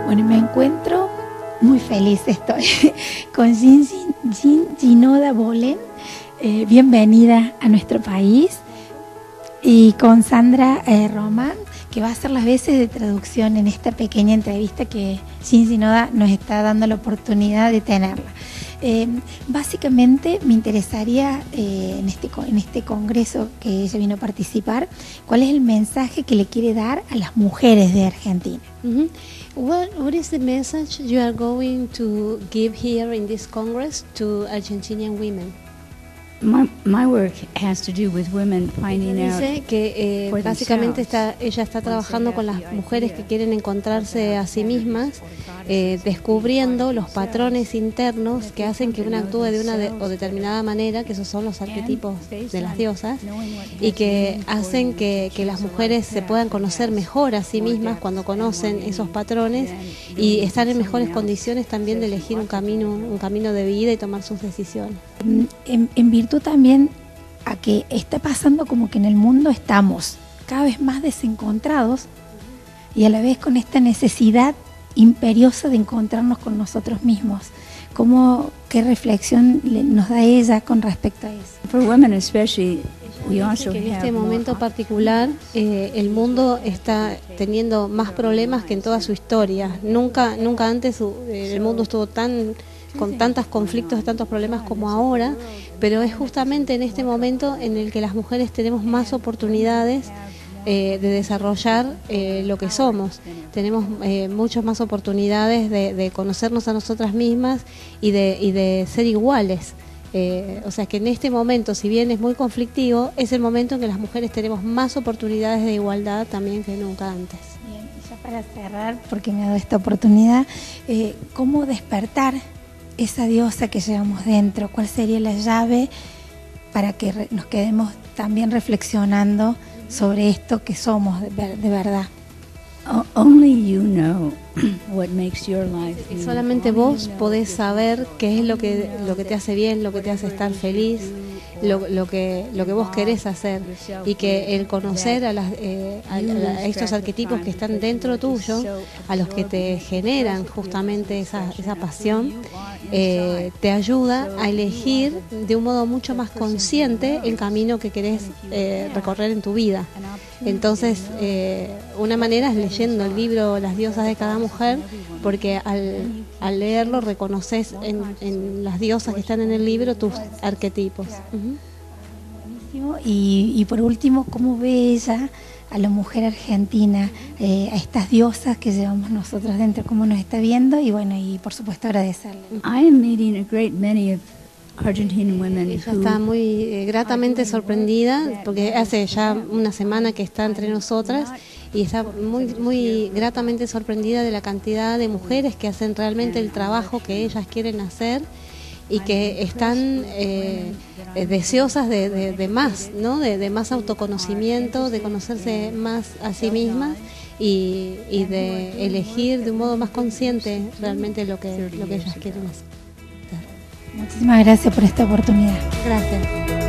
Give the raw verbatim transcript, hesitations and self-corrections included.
Bueno, me encuentro muy feliz, estoy con Jean Shinoda Bolen, eh, bienvenida a nuestro país, y con Sandra eh, Román, que va a hacer las veces de traducción en esta pequeña entrevista que Jean Shinoda nos está dando la oportunidad de tenerla. Eh, básicamente me interesaría eh, en, este, en este congreso que ella vino a participar, ¿cuál es el mensaje que le quiere dar a las mujeres de Argentina? Mm-hmm. What, what is the message you are going to give here in this Congress to Argentinian women? My, my work has to do with women finding out. Dice que eh, básicamente está, ella está trabajando con las mujeres que quieren encontrarse a sí mismas, eh, descubriendo los patrones internos que hacen que una actúe de una de, o determinada manera, que esos son los arquetipos de las diosas, y que hacen que, que las mujeres se puedan conocer mejor a sí mismas cuando conocen esos patrones y están en mejores condiciones también de elegir un camino, un camino de vida y tomar sus decisiones. En, en virtud también a que está pasando como que en el mundo estamos cada vez más desencontrados y a la vez con esta necesidad imperiosa de encontrarnos con nosotros mismos. ¿Cómo, qué reflexión nos da ella con respecto a eso? For women especially, we also que en have este momento more particular eh, el mundo está teniendo más problemas que en toda su historia. Nunca, nunca antes eh, el mundo estuvo tan con tantos conflictos y tantos problemas como ahora, pero es justamente en este momento en el que las mujeres tenemos más oportunidades eh, de desarrollar eh, lo que somos. Tenemos eh, muchas más oportunidades de, de conocernos a nosotras mismas y de, y de ser iguales. Eh, o sea que en este momento, si bien es muy conflictivo, es el momento en que las mujeres tenemos más oportunidades de igualdad también que nunca antes. Bien, ya para cerrar, porque me ha dado esta oportunidad, eh, ¿cómo despertar esa diosa que llevamos dentro? ¿Cuál sería la llave para que re nos quedemos también reflexionando sobre esto que somos de, ver de verdad? Only you know what makes your life. Y solamente vos podés saber qué es lo que lo que te hace bien, lo que te hace estar feliz, lo, lo que lo que vos querés hacer, y que el conocer a, las, eh, a, a estos arquetipos que están dentro tuyo, a los que te generan justamente esa, esa pasión, eh, te ayuda a elegir de un modo mucho más consciente el camino que querés eh, recorrer en tu vida. Entonces, eh, una manera es leyendo el libro Las diosas de cada mujer, porque al, al leerlo reconoces en, en las diosas que están en el libro tus arquetipos. Uh-huh. Buenísimo. Y, y por último, ¿cómo ve ella a la mujer argentina, eh, a estas diosas que llevamos nosotros dentro, cómo nos está viendo? Y bueno, y por supuesto agradecerle. I am meeting a great many of Argentine women. Ella está muy eh, gratamente sorprendida porque hace ya una semana que está entre nosotras y está muy muy gratamente sorprendida de la cantidad de mujeres que hacen realmente el trabajo que ellas quieren hacer y que están eh, deseosas de, de, de más, ¿no? De, de más autoconocimiento, de conocerse más a sí mismas y, y de elegir de un modo más consciente realmente lo que, lo que ellas quieren hacer. Muchísimas gracias por esta oportunidad. Gracias.